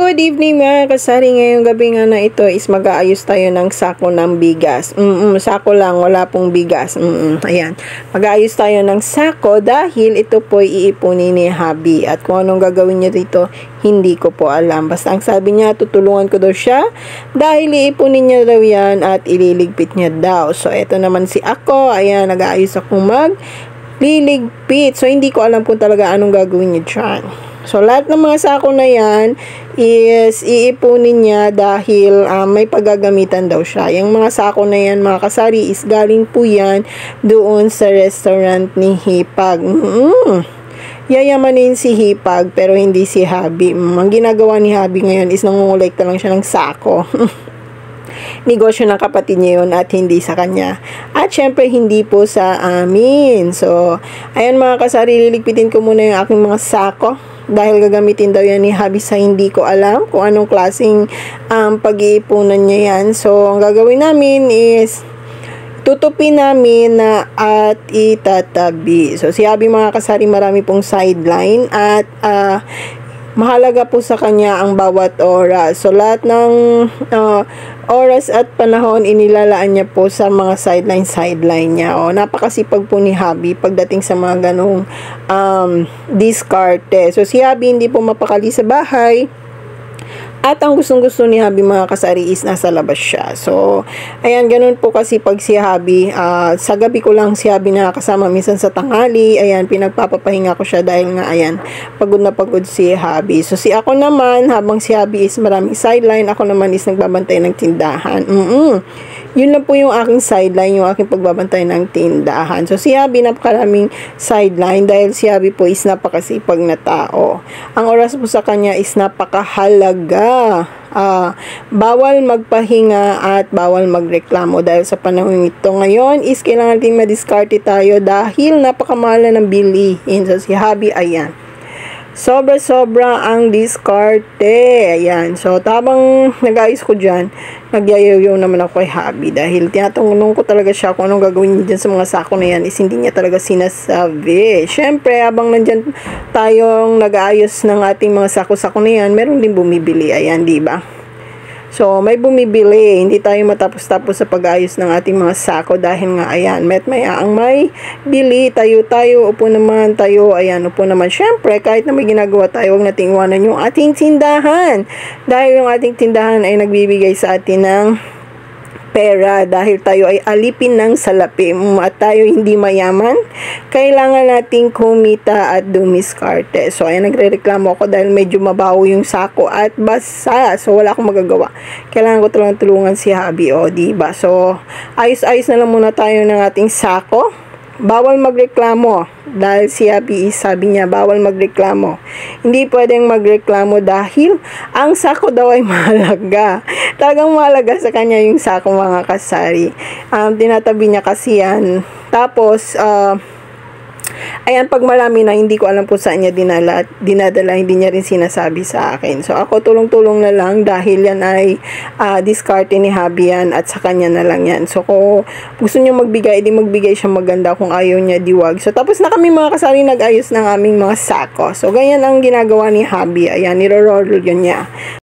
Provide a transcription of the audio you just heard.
Good evening mga kasari. Ngayong gabi nga na ito is mag-aayos tayo ng sako ng bigas. Sako lang, wala pong bigas. Ayan. Mag-aayos tayo ng sako dahil ito po iipunin ni Habi. At kung anong gagawin niya dito, hindi ko po alam. Basta ang sabi niya, tutulungan ko daw siya dahil iipunin niya daw yan at ililigpit niya daw. So, ito naman si ako. Ayan, nag-aayos akong liligpit. So, hindi ko alam kung talaga anong gagawin niya dyan. So, lahat ng mga sako na yan is iipunin niya dahil may paggagamitan daw siya. Yung mga sako na yan, mga kasari, is galing po yan doon sa restaurant ni Hipag. Yayamanin si Hipag pero hindi si Habi. Ang ginagawa ni Habi ngayon is nangungulekta lang siya ng sako. Negosyo ng kapatid niya yun at hindi sa kanya. At syempre, hindi po sa amin. So, ayan mga kasari, liligpitin ko muna yung aking mga sako. Dahil gagamitin daw yan ni Habi sa hindi ko alam kung anong klaseng pag-iipunan niya yan. So, ang gagawin namin is tutupin namin at itatabi. So, si Habi mga kasari, marami pong sideline at mahalaga po sa kanya ang bawat oras. So, lahat ng oras at panahon inilalaan niya po sa mga sideline niya. Napakasipag po ni Habi pagdating sa mga ganong diskarte. So, si Habi hindi po mapakali sa bahay. At ang gustong-gusto ni Habi mga kasari is nasa labas siya. So, ayan, ganun po kasi pag si Habi, sa gabi ko lang si Habi nakakasama minsan sa tanghali. Ayan, pinagpapapahinga ko siya dahil nga, ayan, pagod na pagod si Habi. So, si ako naman, habang si Habi is maraming sideline, ako naman is nagbabantay ng tindahan. Yun lang po yung aking sideline, yung aking pagbabantay ng tindahan. So, si Habi napakaraming sideline dahil si Habi po is napakasipag na tao. Ang oras po sa kanya is napakahalaga. Bawal magpahinga at bawal magreklamo dahil sa panahon ito ngayon is kailangan natin madiskarte tayo dahil napakamahal na ng bilihin. So, si Habi, ayan, sobra-sobra ang diskarte. Ayan. So, tabang nag-ayos ko dyan, nagyayaw naman ako kay Habi dahil tinatanong ko talaga siya kung anong gagawin niya dyan sa mga sako na yan is hindi niya talaga sinasabi. Siyempre, habang nandyan tayong nag-ayos ng ating mga sako-sako na yan, meron din bumibili. Ayan, diba? So, may bumibili. Hindi tayo matapos-tapos sa pag-ayos ng ating mga sako dahil nga, ayan, ang may bili, tayo, upo naman tayo, ayan, upo naman. Siyempre, kahit na may ginagawa tayo, huwag nating iwanan yung ating tindahan. Dahil yung ating tindahan ay nagbibigay sa atin ng pera dahil tayo ay alipin ng salapi at tayo hindi mayaman, kailangan nating kumita at dumiskarte. So, ayan, nagre-reklamo ako dahil medyo mabaho yung sako at basa. So, wala akong magagawa. Kailangan ko tulungan si Habi, diba? So, ayos-ayos na lang muna tayo ng ating sako. Bawal magreklamo dahil si Habi sabi niya bawal magreklamo. Hindi pwedeng magreklamo dahil ang sako daw ay mahalaga. Talagang mahalaga sa kanya yung sako mga kasari. Tinatabi niya kasi yan. Tapos, ayan, pag marami na, hindi ko alam po saan niya dinadala, hindi niya rin sinasabi sa akin. So, ako tulong-tulong na lang dahil yan ay diskarte ni Habi yan at sa kanya na lang yan. So, kung gusto niyo magbigay, edi magbigay siya maganda. Kung ayaw niya, diwag. So, tapos na kami mga kasari nag-ayos ng aming mga sako. So, ganyan ang ginagawa ni Habi. Ayan, niro-roll yun niya.